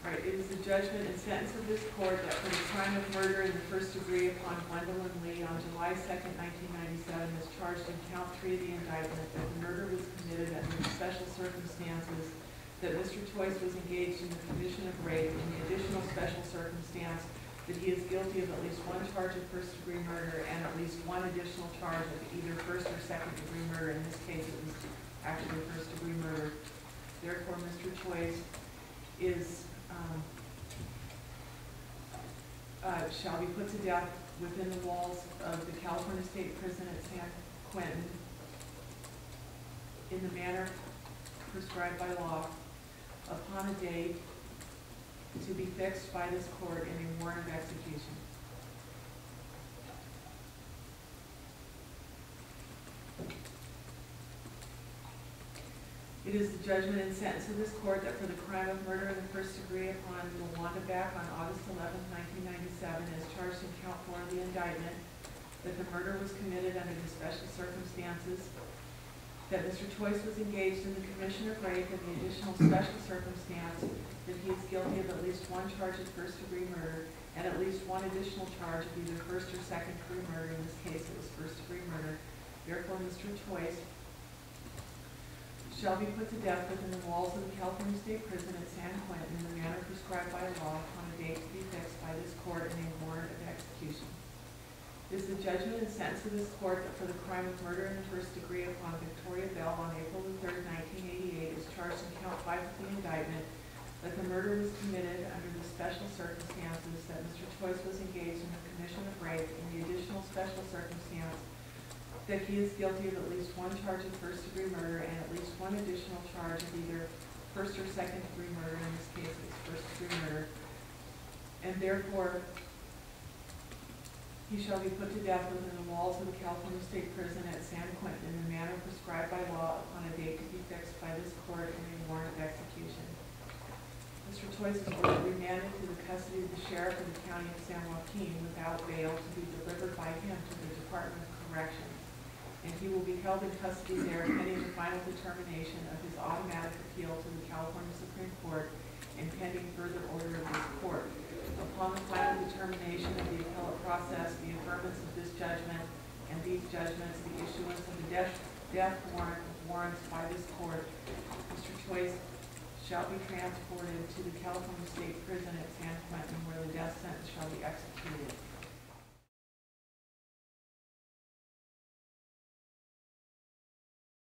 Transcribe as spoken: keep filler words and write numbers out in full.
All right, it is the judgment and sentence of this court that for the crime of murder in the first degree upon Gwendolyn Lee on July second, nineteen ninety-seven, is charged in count three of the indictment that the murder was committed under the special circumstances that Mister Choyce was engaged in the commission of rape, and the additional special circumstance that he is guilty of at least one charge of first degree murder and at least one additional charge of either first or second degree murder. In this case, it was actually first degree murder. Therefore, Mister Choyce is Um, uh, shall be put to death within the walls of the California State Prison at San Quentin in the manner prescribed by law upon a date to be fixed by this court in a warrant of execution. It is the judgment and sentence of this court that for the crime of murder in the first degree upon Lawanda Beck on August eleventh, nineteen ninety-seven, as charged in count four of the indictment, that the murder was committed under the special circumstances that Mister Choyce was engaged in the commission of rape, and the additional special circumstance that he is guilty of at least one charge of first degree murder and at least one additional charge of either first or second degree murder. In this case, it was first degree murder. Therefore, Mister Choyce shall be put to death within the walls of the California State Prison at San Quentin in the manner prescribed by law upon a date to be fixed by this court in a warrant of execution. It is the judgment and sentence of this court that for the crime of murder in the first degree upon Victoria Bell on April the third, nineteen eighty-eight, is charged in count five of the indictment, that the murder was committed under the special circumstances that Mister Choyce was engaged in the commission of rape, and the additional special circumstance that he is guilty of at least one charge of first degree murder and at least one additional charge of either first or second degree murder. In this case, it's first degree murder. And therefore, he shall be put to death within the walls of the California State Prison at San Quentin in the manner prescribed by law upon a date to be fixed by this court in a warrant of execution. Mister Choyce is ordered remanded to the custody of the sheriff of the county of San Joaquin without bail to be delivered by him to the Department of Corrections, and he will be held in custody there pending the final determination of his automatic appeal to the California Supreme Court and pending further order of this court. Upon the final determination of the appellate process, the affirmance of this judgment and these judgments, the issuance of the death, death warrant warrants by this court, Mister Choyce shall be transported to the California State Prison at San Quentin, where the death sentence shall be executed.